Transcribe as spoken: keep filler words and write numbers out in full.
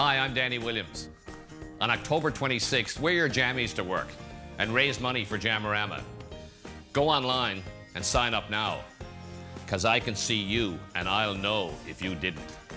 Hi, I'm Danny Williams. On October twenty-sixth, wear your jammies to work and raise money for Jamarama. Go online and sign up now, because I can see you and I'll know if you didn't.